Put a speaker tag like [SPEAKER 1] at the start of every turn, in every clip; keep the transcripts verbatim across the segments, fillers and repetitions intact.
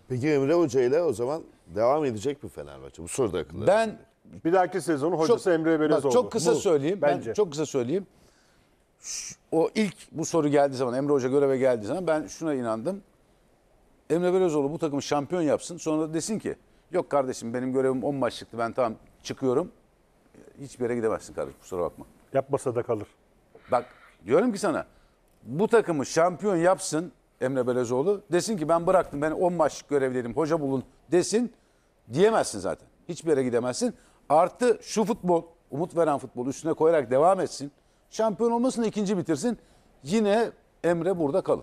[SPEAKER 1] Peki Emre Hoca ile o zaman devam edecek mi Fenerbahçe? Bu soru da akıllı.
[SPEAKER 2] Ben
[SPEAKER 3] Bir dahaki sezonu hocası
[SPEAKER 2] çok,
[SPEAKER 3] Emre Belözoğlu.
[SPEAKER 2] bak, çok kısa
[SPEAKER 3] Bu,
[SPEAKER 2] söyleyeyim.
[SPEAKER 3] Bence.
[SPEAKER 2] Ben çok kısa söyleyeyim. Şu- O ilk bu soru geldiği zaman, Emre Hoca göreve geldiği zaman ben şuna inandım. Emre Belözoğlu bu takımı şampiyon yapsın. Sonra da desin ki yok kardeşim benim görevim on maçlıktı. Ben tamam çıkıyorum. Hiçbir yere gidemezsin kardeşim, kusura bakma.
[SPEAKER 3] Yapmasa da kalır.
[SPEAKER 2] Bak diyorum ki sana, bu takımı şampiyon yapsın Emre Belözoğlu. Desin ki ben bıraktım, ben on maçlık görevliydim, hoca bulun desin. Diyemezsin zaten. Hiçbir yere gidemezsin. Artı şu futbol, umut veren futbol üstüne koyarak devam etsin. Şampiyon olmasını ikinci bitirsin. Yine Emre burada kalır.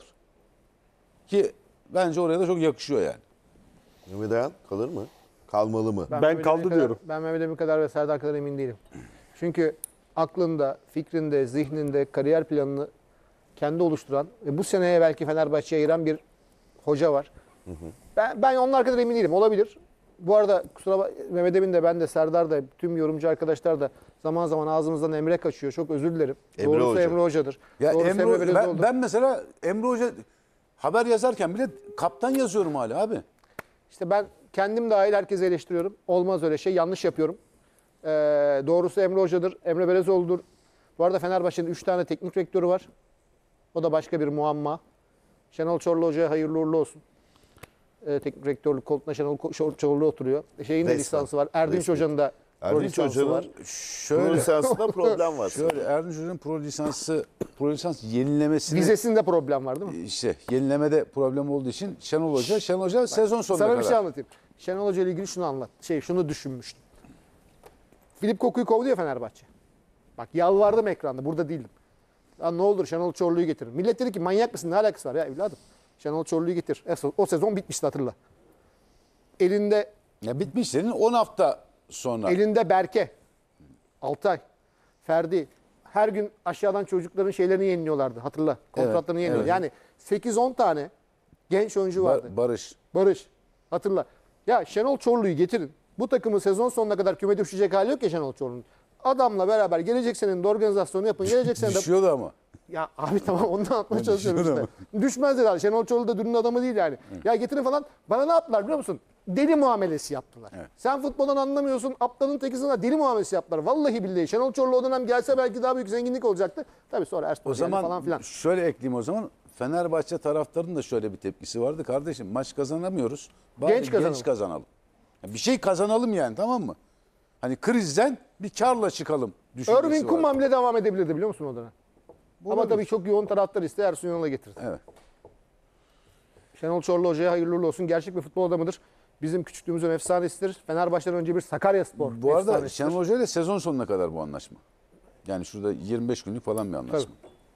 [SPEAKER 2] Ki bence oraya da çok yakışıyor yani.
[SPEAKER 1] Mehmet Ayan kalır mı? Kalmalı mı?
[SPEAKER 3] Ben
[SPEAKER 4] Mehmet
[SPEAKER 3] kaldı
[SPEAKER 4] Emin kadar-
[SPEAKER 3] diyorum.
[SPEAKER 4] Ben Mehmet Emin kadar ve Serdar kadar emin değilim. Çünkü aklında, fikrinde, zihninde kariyer planını kendi oluşturan ve bu seneye belki Fenerbahçe'ye ayıran bir hoca var. Ben, ben onlar kadar emin değilim. Olabilir. Bu arada kusura bak, Mehmet Emin de ben de Serdar da tüm yorumcu arkadaşlar da zaman zaman ağzımızdan Emre kaçıyor. Çok özür dilerim.
[SPEAKER 1] Emre
[SPEAKER 4] Doğrusu
[SPEAKER 1] Hoca.
[SPEAKER 4] Emre Hoca'dır.
[SPEAKER 2] Ya
[SPEAKER 4] Doğrusu
[SPEAKER 2] Emre,
[SPEAKER 4] Emre
[SPEAKER 2] ben,
[SPEAKER 4] Belözoğlu'dur.
[SPEAKER 2] ben mesela Emre Hoca haber yazarken bile kaptan yazıyorum hala abi.
[SPEAKER 4] İşte ben kendim dahil herkese eleştiriyorum. Olmaz öyle şey. Yanlış yapıyorum. Ee, doğrusu Emre Hoca'dır. Emre Belözoğlu'dur. Bu arada Fenerbahçe'nin üç tane teknik direktörü var. O da başka bir muamma. Şenol Çorlu Hoca'ya hayırlı uğurlu olsun. Ee, teknik direktörlük koltuğuna Şenol Ko- Çorlu oturuyor. E, Şeyin de
[SPEAKER 1] Resmen.
[SPEAKER 4] lisansı var. Erdinç
[SPEAKER 1] Resmen.
[SPEAKER 4] Hoca'nın da pro
[SPEAKER 1] Erdinç
[SPEAKER 4] lisansı
[SPEAKER 1] Hoca'nın
[SPEAKER 4] var.
[SPEAKER 1] pro
[SPEAKER 2] Şöyle,
[SPEAKER 1] lisansında problem var.
[SPEAKER 2] şöyle Erdinç Hoca'nın pro lisansı, pro lisans yenilemesini
[SPEAKER 4] Vizesinde problem var değil mi?
[SPEAKER 2] işte yenilemede problem olduğu için Şenol Hoca, Şenol Hoca sezon sonuna
[SPEAKER 4] Sana
[SPEAKER 2] kadar.
[SPEAKER 4] bir şey anlatayım. Şenol Hoca ile ilgili şunu anlat. Şey şunu düşünmüştüm. Filip Koku'yu kovdu ya Fenerbahçe. Bak yalvardım ekranda. Burada değildim. Ya ne olur Şenol Çorlu'yu getirin. Millet dedi ki manyak mısın? Ne alakası var ya evladım? Şenol Çorlu'yu getir. E, O sezon bitmişti hatırla. Elinde
[SPEAKER 2] Ya bitmiş senin on hafta sonra.
[SPEAKER 4] elinde Berke. Altay. Ferdi. Her gün aşağıdan çocukların şeylerini yeniliyorlardı. Hatırla. Kontratlarını
[SPEAKER 2] Evet,
[SPEAKER 4] yeniliyor.
[SPEAKER 2] evet.
[SPEAKER 4] Yani sekiz on tane genç oyuncu
[SPEAKER 2] Ba-
[SPEAKER 4] vardı.
[SPEAKER 2] Barış.
[SPEAKER 4] Barış. Hatırla. Ya Şenol Çorlu'yu getirin. Bu takımın sezon sonuna kadar küme düşecek hali yok ya Şenol Çorlu'nun. Adamla beraber gelecek senenin de organizasyonu yapın. Gelecek sene de...
[SPEAKER 2] Düşüyordu ama.
[SPEAKER 4] Ya abi tamam onu da anlatmaya
[SPEAKER 2] Ben
[SPEAKER 4] çalışıyorum
[SPEAKER 2] düşünüyorum
[SPEAKER 4] işte. Düşmez dedi. Şenol Çorlu da dünün adamı değil yani. Ya getirin falan. Bana ne yaptılar biliyor musun? Deli muamelesi yaptılar.
[SPEAKER 2] Evet.
[SPEAKER 4] Sen futboldan anlamıyorsun. Aptalın tekisine deli muamelesi yaptılar. Vallahi billahi. Şenol Çorlu o dönem gelse belki daha büyük zenginlik olacaktı. Tabii sonra Erspor
[SPEAKER 2] O zaman
[SPEAKER 4] falan filan.
[SPEAKER 2] şöyle ekleyeyim o zaman. Fenerbahçe taraftarının da şöyle bir tepkisi vardı. Kardeşim maç kazanamıyoruz. Bari
[SPEAKER 4] Genç kazanalım.
[SPEAKER 2] Genç kazanalım. Ya bir şey kazanalım yani, tamam mı? Hani krizden bir karla çıkalım düşüncesi
[SPEAKER 4] Irving
[SPEAKER 2] var.
[SPEAKER 4] Koeman bile devam edebilirdi biliyor musun o dönem? Ama
[SPEAKER 2] Olabilir.
[SPEAKER 4] tabii çok yoğun taraftar isteği Ersun Yanal'a getirdi.
[SPEAKER 2] Evet.
[SPEAKER 4] Şenol Çorlu Hoca'ya hayırlı uğurlu olsun. Gerçek bir futbol adamıdır. Bizim küçüklüğümüzün efsanesidir. Fenerbahçe'den önce bir Sakaryaspor
[SPEAKER 2] Bu arada
[SPEAKER 4] efsanesidir.
[SPEAKER 2] Şenol Hoca ile sezon sonuna kadar bu anlaşma. Yani şurada yirmi beş günlük falan bir anlaşma.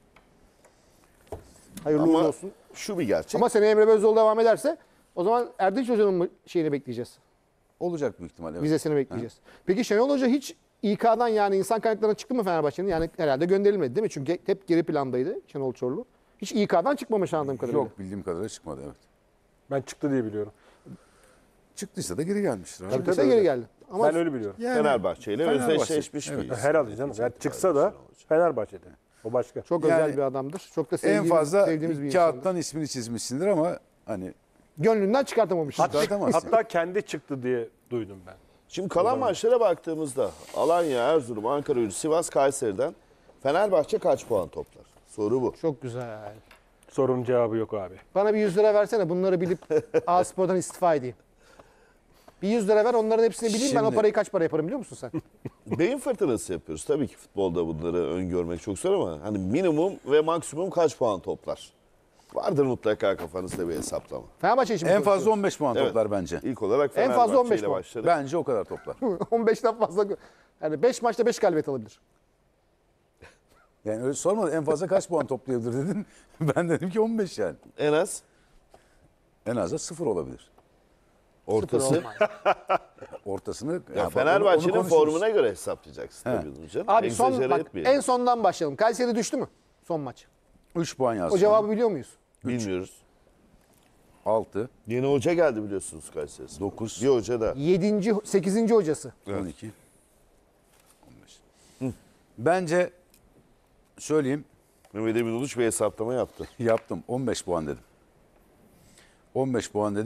[SPEAKER 4] Hayırlı
[SPEAKER 1] Ama
[SPEAKER 4] uğurlu olsun.
[SPEAKER 1] şu bir gerçek.
[SPEAKER 4] Ama seneye Emre Belözoğlu devam ederse o zaman Erdinç Hoca'nın mı şeyini bekleyeceğiz?
[SPEAKER 2] Olacak büyük ihtimalle. Evet.
[SPEAKER 4] Vizesini bekleyeceğiz. Peki Şenol Hoca hiç İK'dan yani insan kaynaklarına çıktı mı Fenerbahçe'nin? Yani herhalde gönderilmedi değil mi? Çünkü hep geri plandaydı Şenol Çorlu. Hiç İK'dan çıkmamış anladığım kadarıyla.
[SPEAKER 2] Yok, bildiğim kadarıyla çıkmadı, evet.
[SPEAKER 3] Ben çıktı diye biliyorum.
[SPEAKER 2] Çıktıysa da geri gelmiştir. abi.
[SPEAKER 3] Tabii,
[SPEAKER 4] Çıktıysa
[SPEAKER 3] tabii.
[SPEAKER 4] geri geldi. Ama
[SPEAKER 3] Ben öyle biliyorum.
[SPEAKER 2] Yani
[SPEAKER 1] Fenerbahçe ile
[SPEAKER 2] Fenerbahçe.
[SPEAKER 1] özdeşleşmiş
[SPEAKER 2] Evet.
[SPEAKER 1] bir isim.
[SPEAKER 3] Herhalde canım. Yani çıksa da Fenerbahçe'de. O başka.
[SPEAKER 4] çok
[SPEAKER 2] Yani
[SPEAKER 4] özel bir adamdır. Çok da
[SPEAKER 2] en
[SPEAKER 4] sevdiğimiz,
[SPEAKER 2] fazla
[SPEAKER 4] sevdiğimiz bir insandır.
[SPEAKER 2] kağıttan ismini çizmişsindir ama hani
[SPEAKER 4] Gönlünden çıkartamamış.
[SPEAKER 2] çıkartamazsın.
[SPEAKER 3] Hatta kendi çıktı diye duydum ben.
[SPEAKER 1] Şimdi kalan maçlara baktığımızda Alanya, Erzurum, Ankaragücü, Sivas, Kayseri'den Fenerbahçe kaç puan toplar? Soru bu.
[SPEAKER 4] Çok güzel.
[SPEAKER 3] Sorunun cevabı yok abi.
[SPEAKER 4] Bana bir yüz lira versene bunları bilip A-Spor'dan istifa edeyim. Bir yüz lira ver onların hepsini bileyim ben o
[SPEAKER 2] Şimdi-
[SPEAKER 4] parayı kaç para yaparım biliyor musun sen?
[SPEAKER 1] Beyin fırtınası yapıyoruz. Tabii ki futbolda bunları öngörmek çok zor ama hani minimum ve maksimum kaç puan toplar? Vardır mutlaka kafanızda bir hesaplama.
[SPEAKER 4] Fenerbahçe için mi
[SPEAKER 2] En fazla
[SPEAKER 4] konuşuyoruz?
[SPEAKER 2] on beş puan
[SPEAKER 1] Evet.
[SPEAKER 2] toplar bence.
[SPEAKER 1] İlk olarak
[SPEAKER 4] En fazla
[SPEAKER 1] Fenerbahçe
[SPEAKER 4] on beş
[SPEAKER 1] ile
[SPEAKER 4] puan.
[SPEAKER 1] başladık.
[SPEAKER 2] Bence o kadar toplar.
[SPEAKER 4] on beşten fazla. Yani beş maçta beş galibiyet alabilir.
[SPEAKER 2] Yani öyle sorma, en fazla kaç puan toplayabilir dedin. Ben dedim ki on beş yani.
[SPEAKER 1] En az
[SPEAKER 2] En az da sıfır olabilir.
[SPEAKER 1] ortası.
[SPEAKER 4] Olmaz.
[SPEAKER 2] Ortasını
[SPEAKER 1] Ya
[SPEAKER 2] ya bak, onu-
[SPEAKER 1] Fenerbahçe'nin
[SPEAKER 2] onu konuşuruz.
[SPEAKER 1] formuna göre hesaplayacaksın
[SPEAKER 2] He.
[SPEAKER 1] tabii bunu canım.
[SPEAKER 4] Abi son
[SPEAKER 1] Egzajere
[SPEAKER 4] bak
[SPEAKER 1] etmeyelim.
[SPEAKER 4] en sondan başlayalım. Kayseri düştü mü? Son maç.
[SPEAKER 2] üç puan yazdım.
[SPEAKER 4] O cevabı biliyor muyuz?
[SPEAKER 1] Bilmiyoruz.
[SPEAKER 2] altı,
[SPEAKER 1] Yeni hoca geldi biliyorsunuz Kayseri'ye.
[SPEAKER 2] dokuz,
[SPEAKER 1] Bir hoca da.
[SPEAKER 4] yedinci sekizinci hocası.
[SPEAKER 2] on iki, on beş. Bence söyleyeyim,
[SPEAKER 1] Mehmet Emin Uluç bir hesaplama yaptı.
[SPEAKER 2] yaptım. on beş puan dedim. on beş puan dedim.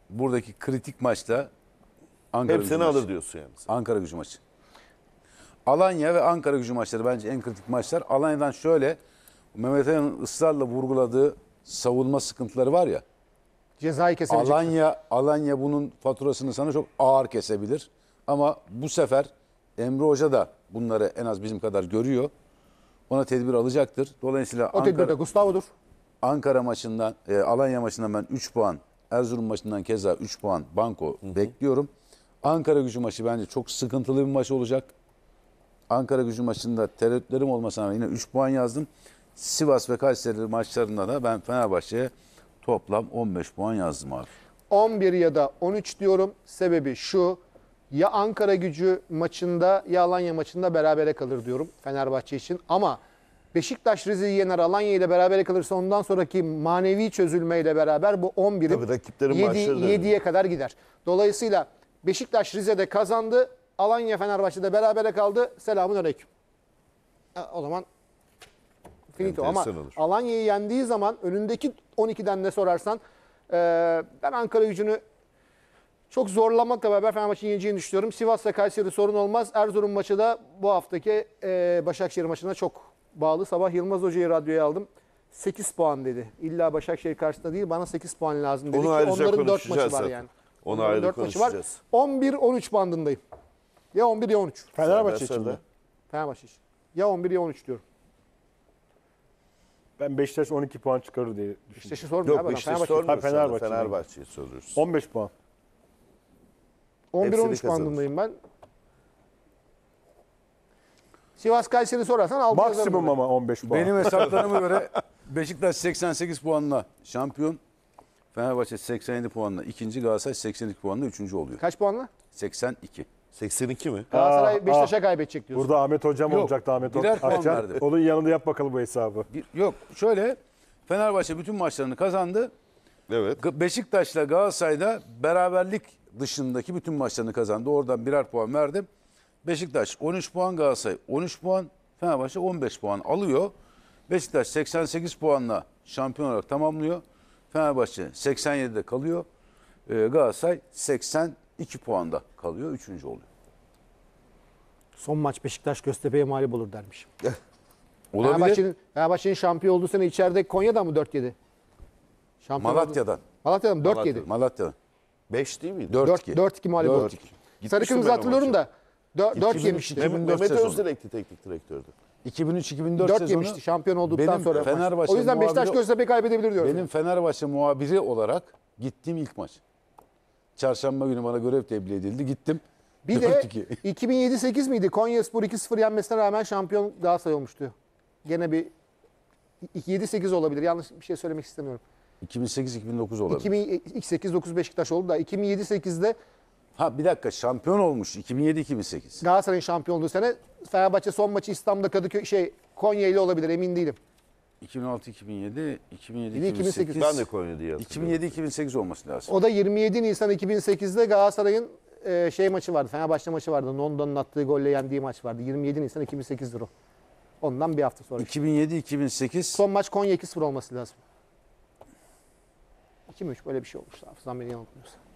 [SPEAKER 2] buradaki kritik maçta Ankara Gücü
[SPEAKER 1] Hepsini
[SPEAKER 2] maçı.
[SPEAKER 1] alır diyorsun yani.
[SPEAKER 2] Ankara Gücü maçı. Alanya ve Ankara Gücü maçları bence en kritik maçlar. Alanya'dan şöyle, Mehmet Aya'nın ısrarla vurguladığı savunma sıkıntıları var ya.
[SPEAKER 4] Cezayı kesebilecek.
[SPEAKER 2] Alanya Alanya bunun faturasını sana çok ağır kesebilir. Ama bu sefer Emre Hoca da bunları en az bizim kadar görüyor. Ona tedbir alacaktır. Dolayısıyla
[SPEAKER 4] O tedbirde
[SPEAKER 2] Ankara,
[SPEAKER 4] Gustavo'dur.
[SPEAKER 2] Ankara maçından, e, Alanya maçından ben üç puan, Erzurum maçından keza üç puan banko bekliyorum. Ankara Gücü maçı bence çok sıkıntılı bir maç olacak. Ankara Gücü maçında tereddütlerim olmasına rağmen yine üç puan yazdım. Sivas ve Kayseri maçlarında da ben Fenerbahçe'ye toplam on beş puan yazdım abi.
[SPEAKER 4] on bir ya da on üç diyorum. Sebebi şu. Ya Ankara Gücü maçında ya Alanya maçında berabere kalır diyorum Fenerbahçe için. Ama Beşiktaş Rize'yi yener, Alanya ile berabere kalırsa ondan sonraki manevi çözülmeyle beraber bu on birin
[SPEAKER 1] Tabii rakiplerin maçları da
[SPEAKER 4] yediye kadar gider. Dolayısıyla Beşiktaş Rize'de kazandı. Alanya Fenerbahçe'de berabere kaldı. Selamun aleyküm. Ha, O zaman finito. Ama
[SPEAKER 1] Enteresan olur.
[SPEAKER 4] Alanya'yı yendiği zaman önündeki on ikiden ne sorarsan e, ben Ankara Gücü'nü çok zorlamakla beraber Fenerbahçe'nin yeneceğini düşünüyorum. Sivas ve Kayseri sorun olmaz. Erzurum maçı da bu haftaki e, Başakşehir maçına çok bağlı. Sabah Yılmaz Hoca'yı radyoya aldım. sekiz puan dedi. İlla Başakşehir karşısında değil, bana sekiz puan lazım dedi.
[SPEAKER 1] Onu
[SPEAKER 4] ki
[SPEAKER 1] ayrıca
[SPEAKER 4] onların dört maçı
[SPEAKER 1] konuşacağız
[SPEAKER 4] var
[SPEAKER 1] zaten.
[SPEAKER 4] yani.
[SPEAKER 1] Onu
[SPEAKER 4] Onların
[SPEAKER 1] ayrı
[SPEAKER 4] dört maçı var.
[SPEAKER 1] konuşacağız.
[SPEAKER 4] on bir on üç bandındayım. Ya on bir ya on üç.
[SPEAKER 3] Fenerbahçe
[SPEAKER 1] Serdar
[SPEAKER 3] için mi?
[SPEAKER 1] Serdar.
[SPEAKER 4] Fenerbahçe için. Ya on bir ya on üç diyorum.
[SPEAKER 3] Ben Beşiktaş on iki puan çıkarır diye düşünüyorum.
[SPEAKER 4] Beşiktaş'ı sormuyor
[SPEAKER 1] Yok
[SPEAKER 4] abi.
[SPEAKER 1] Beşiktaş
[SPEAKER 4] Fenerbahçe.
[SPEAKER 1] sormuyoruz.
[SPEAKER 3] Ha,
[SPEAKER 1] Fenerbahçe,
[SPEAKER 3] Fenerbahçe.
[SPEAKER 1] Fenerbahçe'yi soruyoruz.
[SPEAKER 3] on beş puan.
[SPEAKER 4] on bir on üç
[SPEAKER 1] Hepsini kazanır.
[SPEAKER 4] bandındayım ben. Sivas Kayseri sorarsan altı yazarım
[SPEAKER 3] Maksimum
[SPEAKER 4] ben.
[SPEAKER 3] ama on beş puan.
[SPEAKER 2] Benim hesaplarıma göre Beşiktaş seksen sekiz puanla şampiyon. Fenerbahçe seksen yedi puanla ikinci, Galatasaray seksen iki puanla üçüncü oluyor.
[SPEAKER 4] Kaç puanla?
[SPEAKER 2] seksen iki.
[SPEAKER 1] seksen iki mi?
[SPEAKER 4] Galatasaray
[SPEAKER 3] Aa,
[SPEAKER 4] Beşiktaş'a kaybedecek diyorsun.
[SPEAKER 3] Burada Ahmet Hocam
[SPEAKER 2] Yok,
[SPEAKER 3] olacaktı Ahmet
[SPEAKER 2] birer puan
[SPEAKER 3] Akçan.
[SPEAKER 2] verdi.
[SPEAKER 3] Onun yanında yap bakalım bu hesabı.
[SPEAKER 2] Bir, yok şöyle, Fenerbahçe bütün maçlarını kazandı.
[SPEAKER 1] Evet.
[SPEAKER 2] G- Beşiktaş'la Galatasaray'da beraberlik dışındaki bütün maçlarını kazandı. Oradan birer puan verdim. Beşiktaş on üç puan, Galatasaray on üç puan, Fenerbahçe on beş puan alıyor. Beşiktaş seksen sekiz puanla şampiyon olarak tamamlıyor. Fenerbahçe seksen yedide kalıyor. Ee, Galatasaray seksen iki puanda kalıyor. Üçüncü oluyor.
[SPEAKER 4] Son maç Beşiktaş Göztepe'ye mağlup olur dermiş.
[SPEAKER 2] Olabilir.
[SPEAKER 4] Fenerbahçe'nin Fenerbahçe'nin şampiyon olduğu sene içeride Konya'da mı dört yedi? Şampiyon
[SPEAKER 2] Malatya'dan.
[SPEAKER 4] oldu. Malatya'dan mı? dört yedi.
[SPEAKER 2] Malatya'dan.
[SPEAKER 1] beş değil miydi?
[SPEAKER 2] dört
[SPEAKER 4] dört
[SPEAKER 2] iki.
[SPEAKER 4] dört iki mağlup oldu.
[SPEAKER 2] dört iki.
[SPEAKER 4] Sarı
[SPEAKER 1] Gitmiştim
[SPEAKER 4] kırmızı
[SPEAKER 1] ben o
[SPEAKER 4] hatırlıyorum
[SPEAKER 1] maça.
[SPEAKER 4] da dört
[SPEAKER 2] iki bin üç,
[SPEAKER 4] yemişti.
[SPEAKER 2] iki bin dört
[SPEAKER 1] Mehmet
[SPEAKER 2] sezonu.
[SPEAKER 1] Özdirek'ti teknik direktördü.
[SPEAKER 2] iki bin üç iki bin dört
[SPEAKER 4] dört
[SPEAKER 2] sezonu.
[SPEAKER 4] yemişti şampiyon olduktan
[SPEAKER 2] benim
[SPEAKER 4] sonra.
[SPEAKER 2] Fenerbahçe
[SPEAKER 4] O yüzden Beşiktaş
[SPEAKER 2] muhabiri-
[SPEAKER 4] Göztepe kaybedebilir diyorum.
[SPEAKER 2] Benim Fenerbahçe muhabiri olarak gittiğim ilk maç. Çarşamba günü bana görev tebliğ edildi. Gittim.
[SPEAKER 4] Bir de
[SPEAKER 2] dört iki.
[SPEAKER 4] iki bin yedi sekiz miydi? Konyaspor iki sıfır yenmesine rağmen şampiyon Galatasaray olmuştu. Gene bir yedi sekiz olabilir. Yanlış bir şey söylemek istemiyorum.
[SPEAKER 2] iki bin sekiz iki bin dokuz olabilir.
[SPEAKER 4] iki bin sekiz dokuz Beşiktaş oldu da iki bin yedi sekizde
[SPEAKER 2] Ha bir dakika, şampiyon olmuş iki bin yedi iki bin sekiz.
[SPEAKER 4] Galatasaray'ın şampiyon olduğu sene Fenerbahçe son maçı İstanbul'da Kadıköy şey Konya ile olabilir, emin değilim.
[SPEAKER 2] iki bin altı iki bin yedi, iki bin yedi
[SPEAKER 4] iki bin
[SPEAKER 2] iki bin sekiz.
[SPEAKER 1] Ben de Konya diye
[SPEAKER 2] iki bin
[SPEAKER 1] hatırlıyorum.
[SPEAKER 2] yedi iki bin sekiz olması lazım.
[SPEAKER 4] O da yirmi yedi Nisan iki bin sekizde Galatasaray'ın e, şey maçı vardı. Fenerbahçe maçı vardı. Nondo'nun attığı golle yendiği maç vardı. yirmi yedi Nisan iki bin sekizdir o. Ondan bir hafta sonra.
[SPEAKER 2] iki bin yedi iki bin sekiz.
[SPEAKER 4] Son maç Konya iki sıfır olması lazım. iki mi üç böyle bir şey olmuş. Hafızam beni yanıltmıyorsa.